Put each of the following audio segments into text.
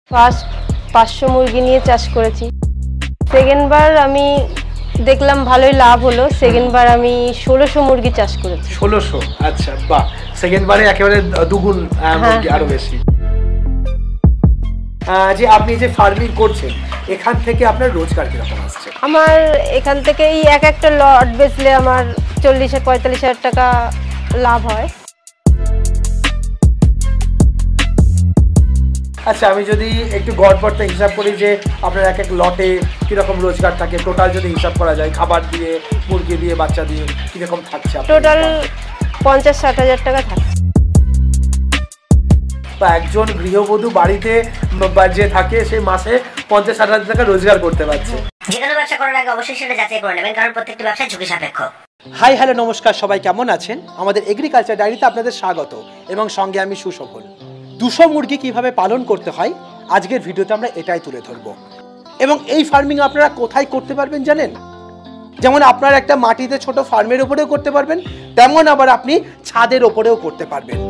First 500 মুরগি নিয়ে চাষ করেছি। সেকেন্ড বার আমি দেখলাম ভালোই লাভ হলো, সেকেন্ড বার আমি 1600 মুরগি চাষ করেছি। 1600? আচ্ছা, বাহ। সেকেন্ড বারে একেবারে দ্বিগুণ মুরগি, আরো বেশি। যে আপনি যে ফার্মিং করছেন, এখান থেকে আপনার রোজগার কিরকম আসছে? আমার এখান থেকে এই এক একটা লট বেচলে আমার 40-45 হাজার টাকা লাভ হয়। আচ্ছা, আমি যদি একটু গড়পড়তে হিসাব করি যে আপনার এক এক লটে কীরকম রোজগার থাকে, টোটাল যদি হিসাব করা যায়, খাবার দিয়ে, মুরগি দিয়ে, বাচ্চা দিয়ে কীরকম থাকছে? টোটাল 50-60 হাজার টাকা থাকছে। বা একজন গৃহবধূ বাড়িতে যে থাকে সে মাসে 50-60 হাজার টাকা রোজগার করতে পারছে। যে কোনো ব্যবসা করার আগে অবশ্যই সেটা যাচাই করে নেবেন, কারণ প্রত্যেকটি ব্যবসা ঝুঁকি সাপেক্ষ। হাই হ্যালো নমস্কার, সবাই কেমন আছেন? আমাদের এগ্রিকালচার ডায়েরিতে আপনাদের স্বাগত এবং সঙ্গে আমি সুসফল। 200 মুরগি কিভাবে পালন করতে হয় আজকের ভিডিওতে আমরা এটাই তুলে ধরব। এবং এই ফার্মিং আপনারা কোথায় করতে পারবেন জানেন? যেমন আপনার একটা মাটিতে ছোট ফার্মের উপরেও করতে পারবেন, তেমন আবার আপনি ছাদের উপরেও করতে পারবেন।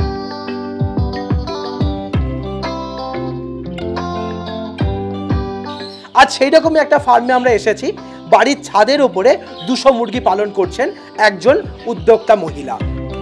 আজ সেই রকমই একটা ফার্মে আমরা এসেছি। বাড়ির ছাদের উপরে 200 মুরগি পালন করছেন একজন উদ্যোক্তা মহিলা।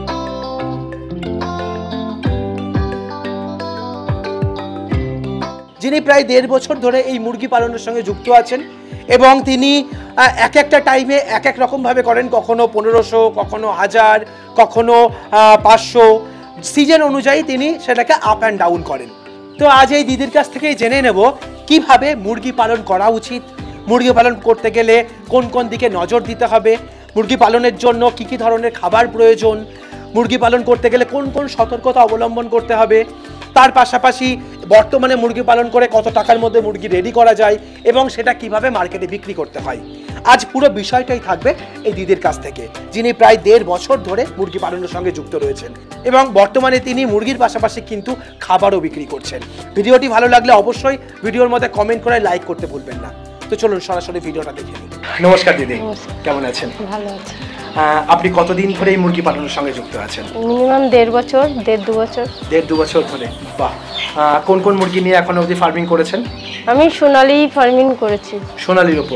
যিনি প্রায় 1.5 বছর ধরে এই মুরগি পালনের সঙ্গে যুক্ত আছেন এবং তিনি এক একটা টাইমে এক এক রকমভাবে করেন, কখনো 1500, কখনো 1000, কখনো 500, সিজন অনুযায়ী তিনি সেটাকে আপ অ্যান্ড ডাউন করেন। তো আজ এই দিদির কাছ থেকেই জেনে নেব কিভাবে মুরগি পালন করা উচিত, মুরগি পালন করতে গেলে কোন কোন দিকে নজর দিতে হবে, মুরগি পালনের জন্য কী কী ধরনের খাবার প্রয়োজন, মুরগি পালন করতে গেলে কোন কোন সতর্কতা অবলম্বন করতে হবে, তার পাশাপাশি বর্তমানে মুরগি পালন করে কত টাকার মধ্যে মুরগি রেডি করা যায় এবং সেটা কিভাবে মার্কেটে বিক্রি করতে হয়। আজ পুরো বিষয়টাই থাকবে এই দিদির কাছ থেকে, যিনি প্রায় 1.5 বছর ধরে মুরগি পালনের সঙ্গে যুক্ত রয়েছেন এবং বর্তমানে তিনি মুরগির পাশাপাশি কিন্তু খাবারও বিক্রি করছেন। ভিডিওটি ভালো লাগলে অবশ্যই ভিডিওর মধ্যে কমেন্ট করে লাইক করতে ভুলবেন না। তো চলুন সরাসরি ভিডিওটা দেখে নিই। নমস্কার দিদি, কেমন আছেন? ভালো আছে। আপনি কতদিন ধরে এই মুরগি পালনের সঙ্গে যুক্ত আছেন? মিনিমাম 1.5 বছর, 1.5-2 বছর। 1.5-2 বছর ধরে, বাহ। কোন কোন মুরগি নিয়ে এখন অবধি ফার্মিং করেছেন? আমি সোনালী ফার্মিং করেছি। সোনালীর উপর?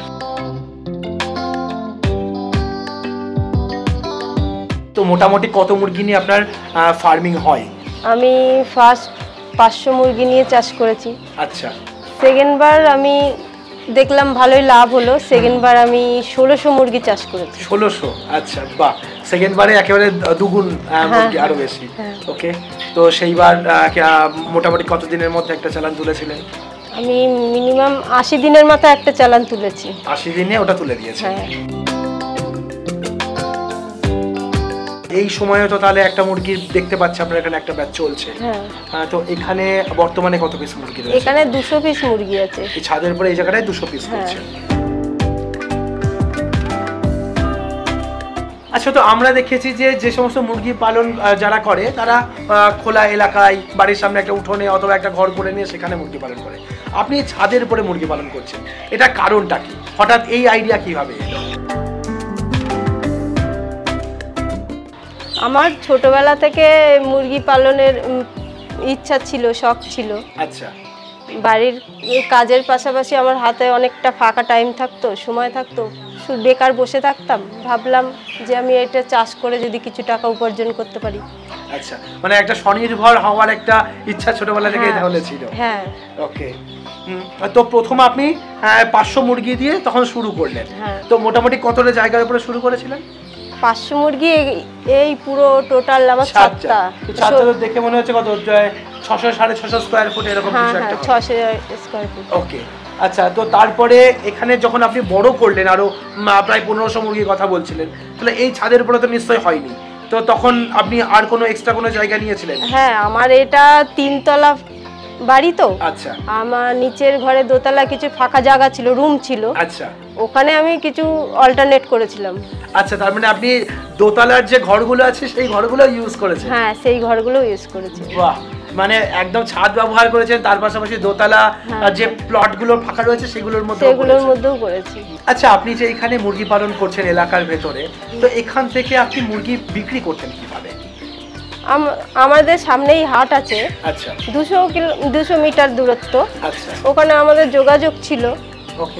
তো মোটামুটি কত মুরগি নিয়ে আপনার ফার্মিং হয়? আমি ফার্স্ট 500 মুরগি নিয়ে চাষ করেছি। আচ্ছা। সেকেন্ড বার আমি দেখলাম ভালোই লাভ হলো, সেকেন্ড বার আমি 1600 মুরগি চাষ করেছি। 1600? আচ্ছা, বাহ। সেকেন্ড বারে একেবারে দ্বিগুণ মুরগি, আরো বেশি। ওকে। তো সেইবার মোটামুটি কত দিনের মধ্যে একটা চালান তুলেছিলেন? আমি মিনিমাম 80 দিনের মাথায় একটা চালান তুলেছি। 80 দিনে ওটা তুলে দিয়েছেন? হ্যাঁ। এই সময়ে তো তাহলে একটা মুরগি দেখতে পাচ্ছি আপনার এখানে একটা ব্যাচ চলছে। হ্যাঁ। তো এখানে বর্তমানে কত পিস মুরগি রয়েছে? এখানে 200 পিস মুরগি আছে। এই ছাদের উপরে এই জায়গাটায় 200 পিস রয়েছে। আচ্ছা, তো আমরা দেখেছি যে সমস্ত মুরগি পালন যারা করে তারা খোলা এলাকায় বাড়ির সামনে একটা উঠোনে অথবা একটা ঘর করে নিয়ে সেখানে মুরগি পালন করে। আপনি ছাদের উপরে মুরগি পালন করছেন, এটা কারণটা কি? হঠাৎ এই আইডিয়া কিভাবে এলো? আমার ছোটবেলা থেকে মুরগি পালনের ইচ্ছা ছিল, শখ ছিল। আচ্ছা। বাড়ির কাজের পাশাপাশি আমার হাতে অনেকটা ফাঁকা টাইম থাকতো, সময় থাকতো, শুধু বেকার বসে থাকতাম। ভাবলাম যে আমি এটা চাষ করে যদি কিছু টাকা উপার্জন করতে পারি। আচ্ছা, মানে একটা স্বনির্ভর হওয়ার একটা ইচ্ছা ছোটবেলা থেকেই তাহলে ছিল? হ্যাঁ। ওকে। তো প্রথম আপনি 500 মুরগি দিয়ে তখন শুরু করলেন। তো মোটামুটি কতটা জায়গার উপরে শুরু করেছিলেন? 500 মুরগি এই পুরো টোটাল আমার ছাদটা। ছাদটা দেখে মনে হচ্ছে কত 600-650 স্কয়ার ফুট এরকম কিছু একটা? 600 স্কয়ার ফুট। ওকে। আচ্ছা, তো তারপরে এখানে যখন আপনি বড় করলেন, আরো প্রায় 1500 মুরগির কথা বলছিলেন, তাহলে এই ছাদের উপরে তো নিশ্চয়ই হয়নি। তো তখন আপনি আর কোনো এক্সট্রা কোনো জায়গা নিয়েছিলেন? হ্যাঁ, আমার এটা 3 তলা বাড়ি। তো আচ্ছা, আমার নিচের ঘরে দোতলা কিছু ফাঁকা জায়গা ছিল, রুম ছিল। আচ্ছা, ওখানে আমি কিছু অল্টারনেট করেছিলাম। আচ্ছা, তার মানে আপনি দোতলার যে ঘরগুলো আছে সেই ঘরগুলো ইউজ করেছেন? হ্যাঁ, সেই ঘরগুলো ইউজ করেছি। বাহ, মানে একদম ছাদ ব্যবহার করেছেন, তার পাশাপাশি দোতলা যে প্লটগুলো ফাঁকা রয়েছে সেগুলোর মধ্যেও করেছি। আচ্ছা, আপনি যে এখানে মুরগি পালন করছেন এলাকার ভেতরে, তো এখান থেকে আপনি মুরগি বিক্রি করতেন কিভাবে? আমাদের সামনেই হাট আছে, আচ্ছা 200 মিটার দূরত্ব। আচ্ছা ওখানে আমাদের যোগাযোগ ছিল, ওকে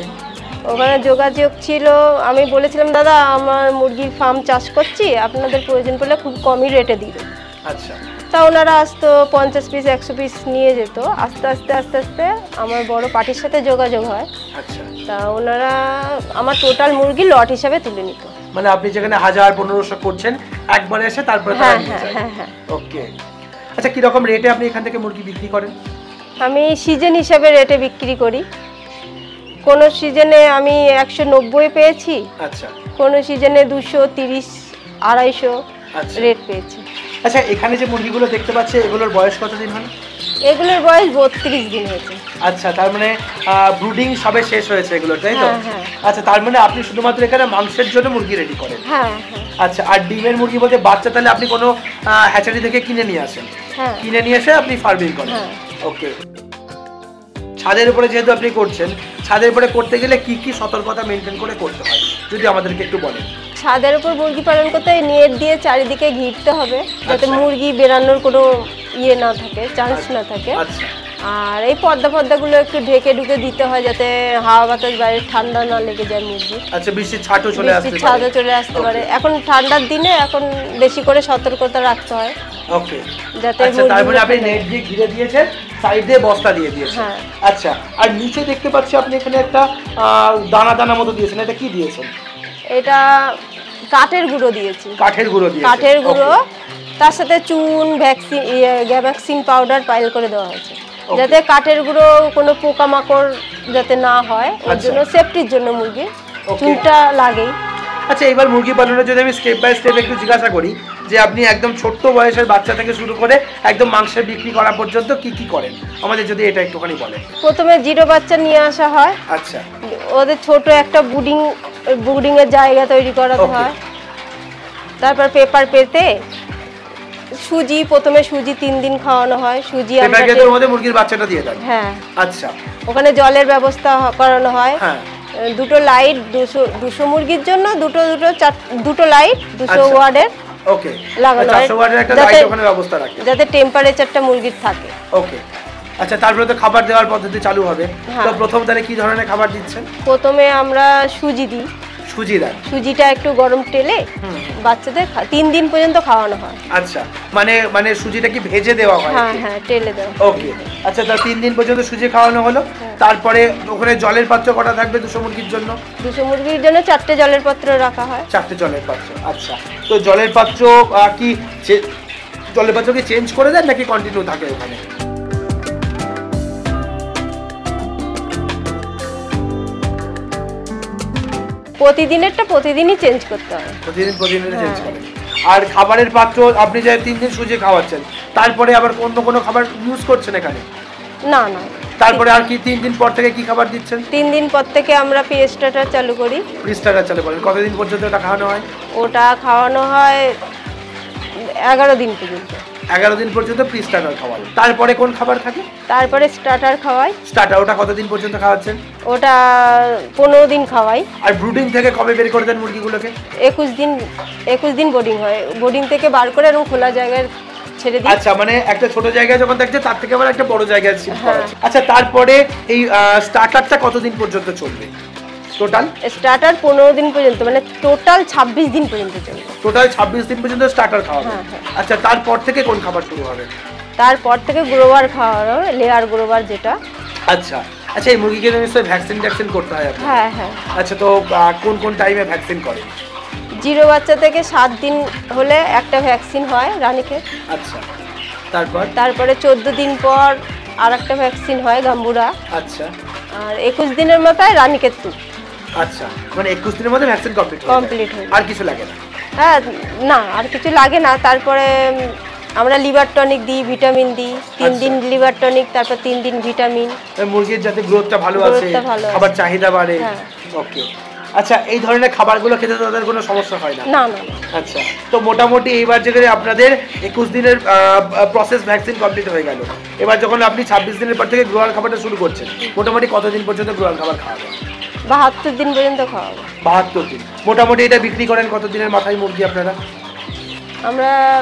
আমি বলেছিলাম দাদা আমার মুরগির ফার্ম চাষ করছি, আপনাদের প্রয়োজন পড়লে খুব কমই রেটে দিবে। আচ্ছা তা ওনারা আসতো 50 পিস 100 পিস নিয়ে যেত। আস্তে আস্তে আমার বড় পার্টির সাথে যোগাযোগ হয়। আচ্ছা তা ওনারা আমার টোটাল মুরগি লট হিসাবে তুলে নিত। মানে আপনি যেখানে 1000-1500 করছেন একবারে এসে তারপরে তারা নিয়ে যায়। হ্যাঁ। ওকে, আচ্ছা কি রকম রেটে আপনি এখান থেকে মুরগি বিক্রি করেন? আমি সিজন হিসাবে রেটে বিক্রি করি। কোন সিজনে আমি 190 পেয়েছি, আচ্ছা কোন সিজনে 230 250 আচ্ছা রেট পেয়েছি। আচ্ছা এখানে যে মুরগিগুলো দেখতে পাচ্ছি এগুলোর বয়স কতদিন হলো? এগুলোর বয়স 32 দিন হয়েছে। আচ্ছা, তার মানে ব্রুডিং সবে শেষ হয়েছে এগুলো, তাই তো? হ্যাঁ। আচ্ছা, তার মানে আপনি শুধুমাত্র এখানে মাংসের জন্য মুরগি রেডি করেন? হ্যাঁ। আচ্ছা, আর ডিমের মুরগি বলতে বাচ্চা তাহলে আপনি কোনো হ্যাচারি থেকে কিনে নিয়ে আসেন? হ্যাঁ, কিনে নিয়ে এসে আপনি ফার্মিং করেন? হ্যাঁ। ওকে। ছাদের উপরে যেহেতু আপনি করছেন, ছাদের উপরে করতে গেলে কি কি সতর্কতা মেনটেন করে করতে হয় যদি আমাদেরকে একটু বলেন। ছাদের উপর মুরগি পালন করতে নেট দিয়ে চারিদিকে ঘিরতে হবে যাতে আচ্ছা। মুরগি বেরানোর কোনো না থাকে, চান্স না থাকে। আচ্ছা আর এই পর্দাগুলো একটু ঢেকে ঢুকে দিতে হয় যাতে হাওয়া বাতাস বাইরে ঠান্ডা না লেগে যায় মুরগি। আচ্ছা, বৃষ্টির ছাটও চলে আসতে পারে? ছাদও চলে আসতে পারে। এখন ঠান্ডার দিনে এখন বেশি করে সতর্কতা রাখতে হয়। ওকে, যাতে আচ্ছা তারপরে আপনি নেট দিয়ে ঘিরে দিয়েছেন, সাইড দিয়ে বস্তা দিয়ে দিয়েছেন। হ্যাঁ। আচ্ছা, আর নিচে দেখতে পাচ্ছি আপনি এখানে একটা দানা দানা মতো দিয়েছেন, এটা কি দিয়েছেন? এটা কাঠের গুঁড়ো দিয়েছি। কাঠের গুঁড়ো দিয়েছেন? কাঠের গুঁড়ো, তার সাথে চুন, ভ্যাকসিন, গ্যাবাক্সিন পাউডার পাইল করে দেওয়া হয়েছে যাতে কাঠের গুঁড়ো কোনো পোকামাকড় যাতে না হয়, ওর জন্য সেফটির জন্য মুরগির চুনটা লাগেই। আচ্ছা, এবার মুরগি পালনের যদি আমি স্টেপ বাই স্টেপ একটু জিজ্ঞাসা করি যে আপনি একদম ছোট্ট বয়সের বাচ্চা থেকে শুরু করে একদম মাংসের বিক্রি করা পর্যন্ত কি কি করেন আমাদের যদি এটা একটুখানি বলেন। প্রথমে জিরো বাচ্চা নিয়ে আসা হয়। আচ্ছা, ওদের ছোট একটা ব্রুডিং এর জায়গা তৈরি করাতে হয়। তারপর পেপার পেতে প্রথমে সুজি 3 দিন খাওয়ানো হয়। সুজি আমরা পেপার মধ্যে মুরগির বাচ্চাটা দিয়ে দেন? হ্যাঁ। আচ্ছা, ওখানে জলের ব্যবস্থা করানো হয়। হ্যাঁ। দুটো লাইট 200 মুরগির জন্য দুটো লাইট 200 ওয়াটের ওকে লাগানো হয় 400 ওয়াটের একটা লাইট ওখানে ব্যবস্থা রাখেন যাতে টেম্পারেচারটা মুরগির থাকে। ওকে, আচ্ছা তারপরে তো খাবার দেওয়ার পদ্ধতি চালু হবে। তো প্রথম তাহলে কি ধরনের খাবার দিচ্ছেন? প্রথমে আমরা সুজি দিই। সুজি দেন? সুজিটা একটু গরম তেলে বাচ্চাদের 3 দিন পর্যন্ত খাওয়ানো হয়। আচ্ছা, মানে সুজিটা কি ভেজে দেওয়া হয়? হ্যাঁ, তেলে দেওয়া। ওকে, আচ্ছা তার 3 দিন পর্যন্ত সুজি খাওয়ানো হলো। তারপরে ওখানে জলের পাত্র কটা থাকবে 200 মুরগির জন্য? 200 মুরগির জন্য 4টে জলের পাত্র রাখা হয়। 4টে জলের পাত্র। আচ্ছা, তো জলের পাত্র কি চেঞ্জ করে দেন নাকি কন্টিনিউ থাকে ওখানে? প্রতিদিনেরটা প্রতিদিনই চেঞ্জ করতে হয়। প্রতিদিন চেঞ্জ করেন। আর খাবারের পাত্র আপনি যে 3 দিন সুজি খাওয়াচ্ছেন, তারপরে আবার অন্য কোনো খাবার ইউজ করছেন এখানে? না। তারপরে আর কি 3 দিন পর থেকে কি খাবার দিচ্ছেন? 3 দিন পর থেকে আমরা পিএস স্টার্টার চালু করি। পিএস স্টার্টার চালু করেন? কতদিন পর্যন্ত ওটা খাওয়ানো হয়? ওটা খাওয়ানো হয় 11 দিন পর্যন্ত। 11 দিন পর্যন্ত পিএস স্টার্টার খাওয়ান। তারপরে কোন খাবার থাকে? তারপরে স্টার্টার খাওয়াই। স্টার্টার ওটা কতদিন পর্যন্ত খাওয়াচ্ছেন? ওটা 15 দিন খাওয়াই। আর ব্রুডিং থেকে কবে বের করে দেন মুরগিগুলোকে? 21 দিন বোর্ডিং হয়। বোর্ডিং থেকে বার করে এবং খোলা জায়গায় ছেড়ে দিই। আচ্ছা, মানে একটা ছোট জায়গায় যখন থাকছে তার থেকে আবার একটা বড় জায়গায় শিফট করা। আচ্ছা, তারপরে এই স্টার্টারটা কতদিন পর্যন্ত চলবে টোটাল? স্টার্টার 15 দিন পর্যন্ত, মানে টোটাল 26 দিন পর্যন্ত চলবে। টোটাল 26 দিন পর্যন্ত স্টার্টার খাওয়াবে? আচ্ছা, তারপর থেকে কোন খাবার শুরু হবে? তারপর থেকে গ্রোভার খাওয়ানো, লেয়ার গ্রোভার যেটা। আচ্ছা, এই মুরগিকে নিশ্চয়ই ভ্যাকসিন করতে হয় আপনার? হ্যাঁ। আচ্ছা, তো কোন টাইমে ভ্যাকসিন করেন? জিরো বাচ্চা থেকে 7 দিন হলে একটা ভ্যাকসিন হয় রানীক্ষেত। আচ্ছা, তারপরে 14 দিন পর আর একটা ভ্যাকসিন হয় গাম্বুরা। আচ্ছা, আর 21 দিনের মাথায় রানীক্ষেত। আচ্ছা, মানে 21 দিনের মধ্যে ভ্যাকসিন কমপ্লিট হয়? আর কিছু লাগে না? হ্যাঁ, না আর কিছু লাগে না। তারপরে আমরা লিভার টনিক দিই, ভিটামিন দিই। 3 দিন লিভার টনিক, তারপর 3 দিন ভিটামিন। মুরগির যাতে গ্রোথটা ভালো আসে, খাবার চাহিদা বাড়ে। ওকে, আচ্ছা এই ধরনের খাবারগুলো খেতে তাদের কোনো সমস্যা হয় না? না। আচ্ছা, তো মোটামুটি এইবার যেখানে আপনাদের 21 দিনের প্রসেস ভ্যাকসিন কমপ্লিট হয়ে গেল, এবার যখন আপনি 26 দিনের পর থেকে গ্রোয়ার খাবারটা শুরু করছেন, মোটামুটি কতদিন পর্যন্ত গ্রোয়ার খাবার খাওয়াবেন? 72 দিন পর্যন্ত খাওয়াবো। 72 দিন। মোটামুটি এটা বিক্রি করেন কত দিনের মাথায় মুরগি আপনারা? আমরা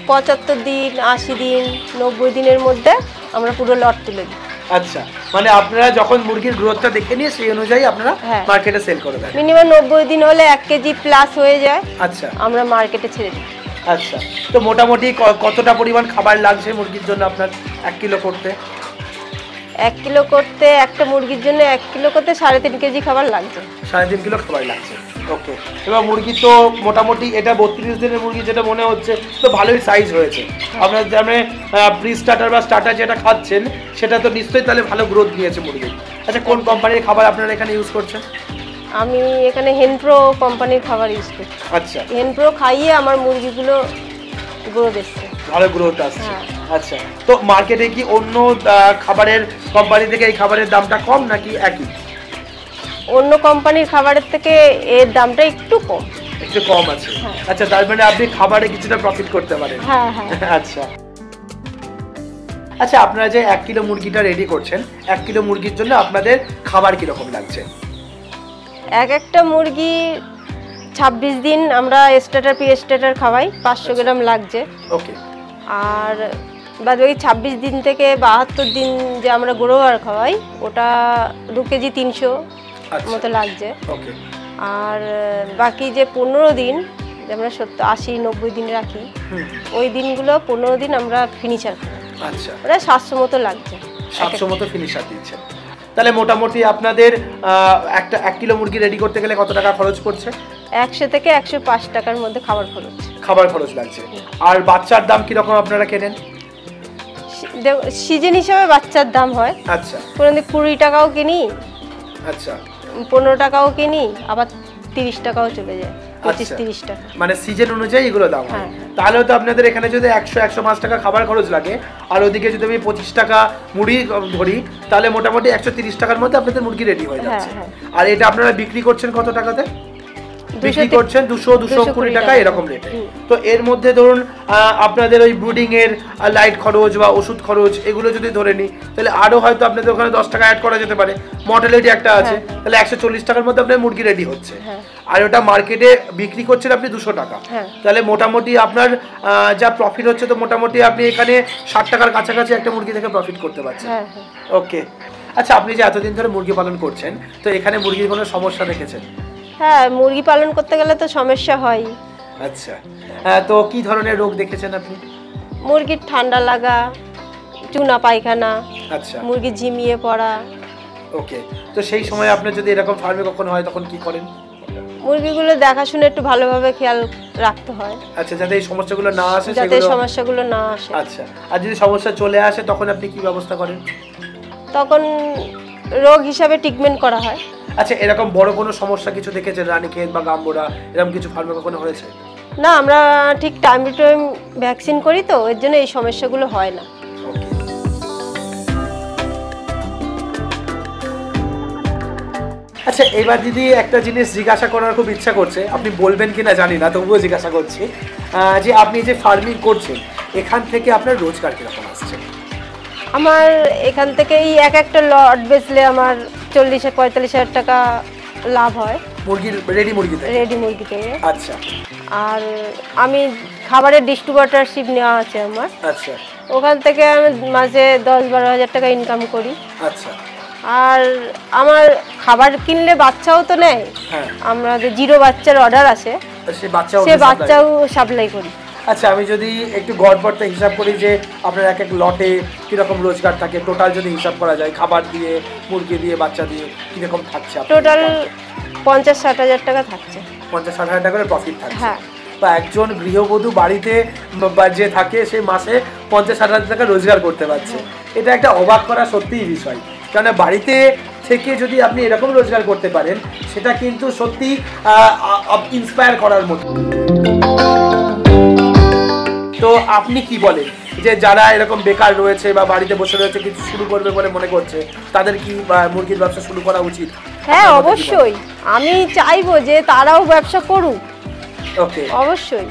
75 দিন, 80 দিন, 90 দিনের মধ্যে আমরা পুরো লট তুলে দিই। আচ্ছা, মানে আপনারা যখন মুরগির গ্রোথটা দেখে নিয়ে সেই অনুযায়ী আপনারা মার্কেটে সেল করে দেন। মিনিমাম 90 দিন হলে 1 কেজি প্লাস হয়ে যায়। আচ্ছা, আমরা মার্কেটে ছেড়ে দিই। আচ্ছা, তো মোটামুটি কতটা পরিমাণ খাবার লাগছে মুরগির জন্য আপনার 1 কিলো করতে? 1 কিলো করতে, একটা মুরগির জন্য 1 কিলো করতে 3.5 কেজি খাবার লাগছে। 3.5 কিলো খাবার লাগছে। ওকে, এবার মুরগি তো মোটামুটি এটা 32 দিনের মুরগি যেটা মনে হচ্ছে, তো ভালোই সাইজ হয়েছে। আপনার যেমন প্রি স্টার্টার বা স্টার্টার যেটা খাচ্ছেন সেটা তো নিশ্চয়ই তাহলে ভালো গ্রোথ দিয়েছে মুরগি। আচ্ছা, কোন কোম্পানির খাবার আপনারা এখানে ইউজ করছেন? আমি এখানে হেনপ্রো কোম্পানির খাবার ইউজ করি। আচ্ছা, হেনপ্রো খাইয়ে আমার মুরগিগুলো গ্রোথ এসছে, ভালো গ্রোথ আসছে। আচ্ছা, তো মার্কেটে কি অন্য খাবারের কোম্পানি থেকে এই খাবারের দামটা কম নাকি একই? অন্য কোম্পানির খাবারের থেকে এর দামটা একটু কম। একটু কম আছে। আচ্ছা, তার মানে আপনি খাবারে কিছুটা প্রফিট করতে পারেন। হ্যাঁ হ্যাঁ। আচ্ছা আচ্ছা, আপনারা যে 1 কিলো মুরগিটা রেডি করছেন, 1 কিলো মুরগির জন্য আপনাদের খাবার কিরকম লাগছে? একটা মুরগি 26 দিন আমরা স্টার্টার পি স্টার্টার খাওয়াই, 500 গ্রাম লাগছে। ওকে। আর বাদ বাকি 26 দিন থেকে 72 দিন যে আমরা গ্রোয়ার খাওয়াই, ওটা 2 কেজি 300 মতো লাগছে। ওকে। আর বাকি যে 15 দিন যে আমরা 70, 80, 90 দিন রাখি, ওই দিনগুলো 15 দিন আমরা ফিনিশার খাই। আচ্ছা, ওটা 700 মতো লাগছে। 700 মতো ফিনিশার দিচ্ছেন। তাহলে মোটামুটি আপনাদের একটা 1 কিলো মুরগি রেডি করতে গেলে কত টাকা খরচ পড়ছে? 100 থেকে 105 টাকার মধ্যে খাবার খরচ লাগছে। আর বাচ্চার দাম কি রকম আপনারা কেনেন? সিজন হিসাবে বাচ্চার দাম হয়। আচ্ছা, কোনো দিন 20 টাকাও কিনি, আচ্ছা, 15 টাকাও কিনি, আবার 30 টাকাও চলে যায়, 25-30 টাকা, মানে সিজন অনুযায়ী এগুলো দাম হয়। তাহলে তো আপনাদের এখানে যদি 100-105 টাকা খাবার খরচ লাগে, আর ওদিকে যদি আমি 25 টাকা মুরগি ধরি, তাহলে মোটামুটি 130 টাকার মধ্যে আপনাদের মুরগি রেডি হয়ে যাচ্ছে। আর এটা আপনারা বিক্রি করছেন কত টাকাতে? বিক্রি করছেন 200-220 টাকা এরকম রেটে। তো এর মধ্যে ধরুন আপনাদের ওই ব্রুডিং এর লাইট খরচ বা ওষুধ খরচ এগুলো যদি ধরে নিই, তাহলে আরো হয়তো আপনাদের ওখানে 10 টাকা অ্যাড করা যেতে পারে। মর্টালিটি একটা আছে, তাহলে 140 টাকার মধ্যে আপনার মুরগি রেডি হচ্ছে। আর ওটা মার্কেটে বিক্রি করছেন আপনি 200 টাকা। তাহলে মোটামুটি আপনার যা প্রফিট হচ্ছে, তো মোটামুটি আপনি এখানে 60 টাকার কাছাকাছি একটা মুরগি থেকে প্রফিট করতে পারছেন। ওকে। আচ্ছা, আপনি যে এতদিন ধরে মুরগি পালন করছেন, তো এখানে মুরগির কোনো সমস্যা দেখেছেন? হ্যাঁ, মুরগি পালন করতে গেলে তো সমস্যা হয়। আচ্ছা, তো কি ধরনের রোগ দেখেছেন আপনি? মুরগির ঠান্ডা লাগা, চুনা পায়খানা, আচ্ছা, মুরগি ঝিমিয়ে পড়া। ওকে। তো সেই সময় আপনি যদি এরকম ফার্মে কখনো হয়, তখন কি করেন? মুরগিগুলো দেখাশোনা একটু ভালোভাবে খেয়াল রাখতে হয়। আচ্ছা, যাতে এই সমস্যাগুলো না আসে, যাতে সমস্যাগুলো না আসে। আচ্ছা, আর যদি সমস্যা চলে আসে তখন আপনি কি ব্যবস্থা করেন? তখন রোগ হিসাবে ট্রিটমেন্ট করা হয়। আচ্ছা, এরকম বড় কোনো সমস্যা কিছু দেখেছেন, রানীক্ষেত বা গাম্বোরা, এরকম কিছু ফার্মে কখনো হয়েছে? না, আমরা ঠিক টাইম টু টাইম ভ্যাকসিন করি, তো এর জন্য এই সমস্যাগুলো হয় না। আচ্ছা, এবার দিদি একটা জিনিস জিজ্ঞাসা করার খুব ইচ্ছা করছে, আপনি বলবেন কিনা জানি না, তবুও জিজ্ঞাসা করছি, যে আপনি যে ফার্মিং করছেন, এখান থেকে আপনার রোজগার কিরকম আসছে? আমার এখান থেকে এই একটা লট বেচলে আমার 40-45 হাজার টাকা লাভ হয় মুরগির রেডি মুরগি থেকে। আচ্ছা, আর আমি খাবারের ডিস্ট্রিবিউটরশিপ নেওয়া আছে আমার। আচ্ছা, ওখান থেকে আমি মাসে 10-12 হাজার টাকা ইনকাম করি। আচ্ছা, আর আমার খাবার কিনলে বাচ্চাও তো নেয়। আমাদের 0 বাচ্চার অর্ডার আছে, সে বাচ্চাও সাপ্লাই করি। আচ্ছা, আমি যদি একটু গড়পড়তা হিসাব করি যে আপনার এক লটে কিরকম রোজগার থাকে, টোটাল যদি হিসাব করা যায়, খাবার দিয়ে, মুরগি দিয়ে, বাচ্চা দিয়ে, কিরকম থাকছে? টোটাল 50-60 হাজার টাকা থাকছে। 50-60 হাজার টাকা করে প্রফিট থাকছে। বা একজন গৃহবধূ বাড়িতে যে থাকে, সে মাসে 50-60 হাজার টাকা রোজগার করতে পারছে। এটা একটা অবাক করা সত্যিই বিষয়, কারণ বাড়িতে থেকে যদি আপনি এরকম রোজগার করতে পারেন, সেটা কিন্তু সত্যি ইন্সপায়ার করার মতো। তো আপনি কি বলেন যে যারা এরকম বেকার রয়েছে বা বাড়িতে বসে রয়েছে, কিছু শুরু করবে বলে মনে করছে, তাদের কি মুরগির ব্যবসা শুরু করা উচিত? হ্যাঁ, অবশ্যই। আমি চাইবো যে তারাও ব্যবসা করুক। ওকে, অবশ্যই।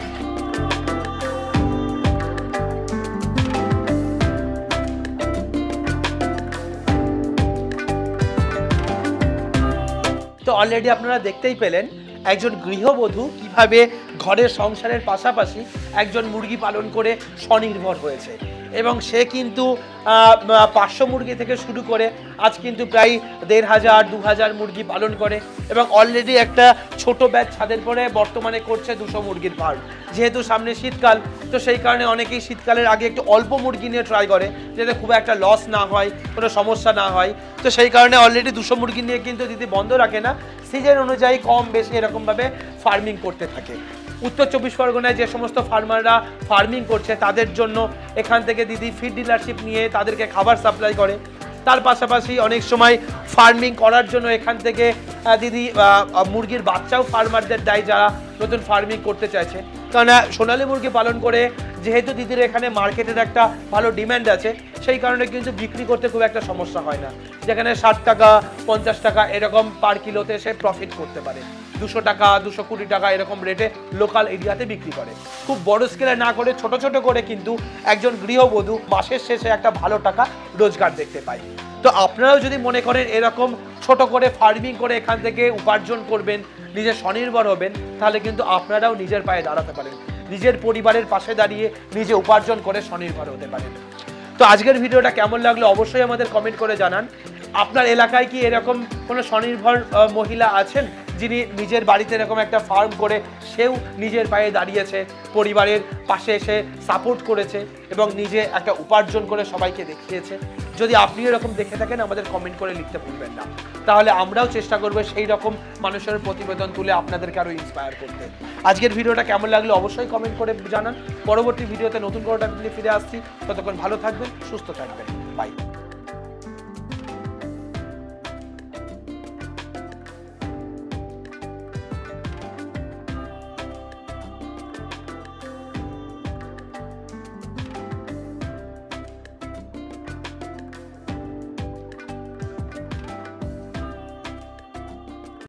তো অলরেডি আপনারা দেখতেই পেলেন একজন গৃহবধূ কিভাবে ঘরের সংসারের পাশাপাশি একজন মুরগি পালন করে স্বনির্ভর হয়েছে এবং সে কিন্তু 500 মুরগি থেকে শুরু করে আজ কিন্তু প্রায় 1500 2000 মুরগি পালন করে এবং অলরেডি একটা ছোট ব্যাচ ছাদের পরে বর্তমানে করছে 200 মুরগির ফার্ম। যেহেতু সামনে শীতকাল, তো সেই কারণে অনেকেই শীতকালের আগে একটু অল্প মুরগি নিয়ে ট্রাই করে যাতে খুব একটা লস না হয়, কোনো সমস্যা না হয়। তো সেই কারণে অলরেডি 200 মুরগি নিয়ে কিন্তু দিদি বন্ধ রাখে না, সিজন অনুযায়ী কম বেশি এরকমভাবে ফার্মিং করতে থাকে। উত্তর 24 পরগনায় যে সমস্ত ফার্মাররা ফার্মিং করছে তাদের জন্য এখান থেকে দিদি ফিড ডিলারশিপ নিয়ে তাদেরকে খাবার সাপ্লাই করে। তার পাশাপাশি অনেক সময় ফার্মিং করার জন্য এখান থেকে দিদি মুরগির বাচ্চাও ফার্মারদের দেয় যারা নতুন ফার্মিং করতে চাইছে। কারণ সোনালী মুরগি পালন করে যেহেতু দিদির এখানে মার্কেটের একটা ভালো ডিম্যান্ড আছে, সেই কারণে কিন্তু বিক্রি করতে খুব একটা সমস্যা হয় না। যেখানে 60 টাকা 50 টাকা এরকম পার কিলোতে সে প্রফিট করতে পারে, 200 টাকা 220 টাকা এরকম রেটে লোকাল এরিয়াতে বিক্রি করে। খুব বড় স্কেলে না করে ছোট ছোট করে কিন্তু একজন গৃহবধূ মাসের শেষে একটা ভালো টাকা রোজগার দেখতে পায়। তো আপনারাও যদি মনে করেন এরকম ছোট করে ফার্মিং করে এখান থেকে উপার্জন করবেন, নিজে স্বনির্ভর হবেন, তাহলে কিন্তু আপনারাও নিজের পায়ে দাঁড়াতে পারেন, নিজের পরিবারের পাশে দাঁড়িয়ে নিজে উপার্জন করে স্বনির্ভর হতে পারেন। তো আজকের ভিডিওটা কেমন লাগলো অবশ্যই আমাদের কমেন্ট করে জানান। আপনার এলাকায় কি এরকম কোনো স্বনির্ভর মহিলা আছেন যিনি নিজের বাড়িতে এরকম একটা ফার্ম করে সেও নিজের পায়ে দাঁড়িয়েছে, পরিবারের পাশে এসে সাপোর্ট করেছে এবং নিজে একটা উপার্জন করে সবাইকে দেখিয়েছে? যদি আপনি এরকম দেখে থাকেন আমাদের কমেন্ট করে লিখতে ভুলবেন না, তাহলে আমরাও চেষ্টা করবো সেই রকম মানুষের প্রতিবেদন তুলে আপনাদেরকে আরও ইন্সপায়ার করতে। আজকের ভিডিওটা কেমন লাগলো অবশ্যই কমেন্ট করে জানান। পরবর্তী ভিডিওতে নতুন কোনো টপিক নিয়ে ফিরে আসছি, ততক্ষণ ভালো থাকবেন, সুস্থ থাকবেন, বাই।